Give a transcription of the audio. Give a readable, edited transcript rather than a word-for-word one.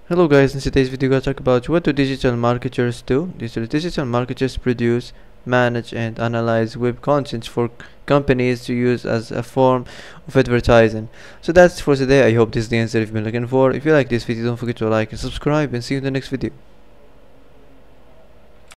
Hello guys, in today's video we're going to talk about what do digital marketers do. Digital marketers produce, manage and analyze web content for companies to use as a form of advertising. So that's for today. I hope this is the answer you've been looking for. If you like this video, don't forget to like and subscribe, and see you in the next video.